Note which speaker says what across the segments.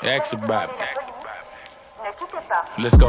Speaker 1: Ask about me. Let's go.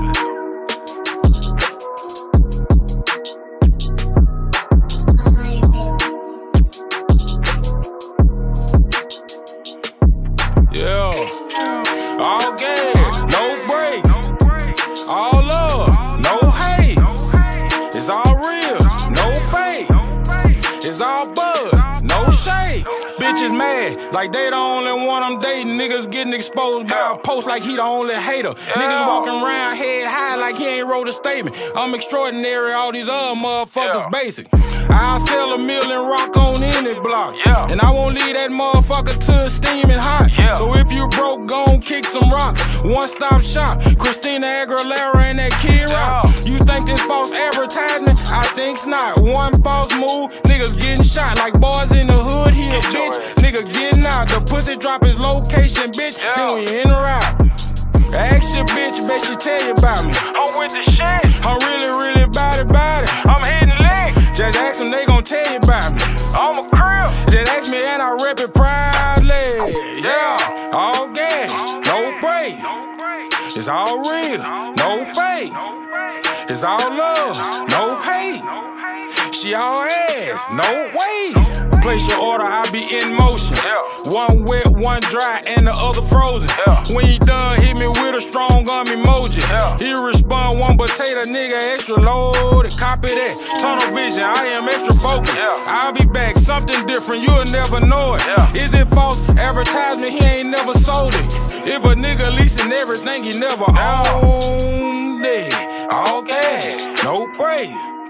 Speaker 1: Yeah. All game, no breaks. All love, no hate. It's all real, no fake. It's all buzz, no shade. Bitches mad like they the only one I'm dating. Niggas getting exposed by a post like he the only hater. Niggas walking around head high like he ain't wrote a statement. I'm extraordinary, all these other motherfuckers basic. I'll sell $1 million rock on any block. And I won't leave that motherfucker till it's steaming hot. So if you broke, gon' kick some rocks. One stop shop, Christina Aguilera and that Kid Rock. You think this false advertisement? I think's not. One false move, niggas getting shot like boys in the hood here, bitch. Nigga getting out, the pussy drop his location, bitch. Then we in or out. Ask your bitch, bet she tell you about me.
Speaker 2: I'm with the shit.
Speaker 1: I'm really about it.
Speaker 2: I'm hitting licks.
Speaker 1: Just ask them, they gon' tell you about me.
Speaker 2: I'm a crib.
Speaker 1: Just ask me and I rep it proudly. Yeah, all gas, no break. It's all real, no fake. It's all love, no hate. She all ass, no ways. Place your order, I be in motion. One wet, one dry, and the other frozen. When you done, hit me with a strong arm emoji. He respond, one potato, nigga, extra loaded. Copy that, tunnel vision, I am extra focused. I'll be back, something different, you'll never know it. Is it false advertisement? He ain't never sold it. If a nigga leasing everything, he never owned it. All gas, no break.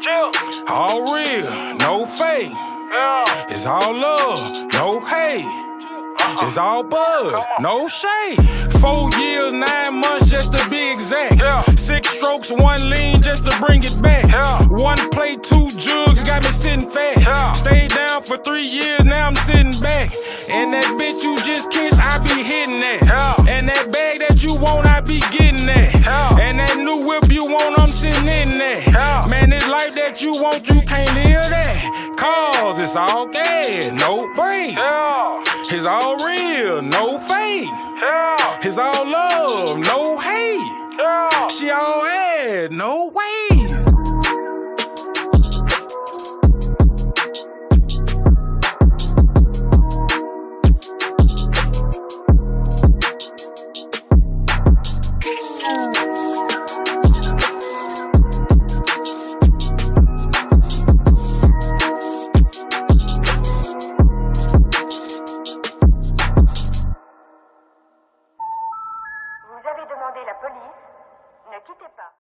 Speaker 1: All real, no fake. It's all love, no hate. It's all buzz, no shade. 4 years, 9 months just to be exact. 6 strokes, 1 lean just to bring it back. 1 plate, 2 jugs got me sitting fat. Stayed down for 3 years, now I'm sitting back. And that bitch you just kissed, I be hitting that. And that bag that you want, I be getting that. And that new whip you want, I'm sitting in that. Man, this life that you want, you can't live that. Cause it's all gas, no break. It's all real, no fake. It's all love, no hate. She all had, no ways.
Speaker 3: Vous avez demandé la police, ne quittez pas.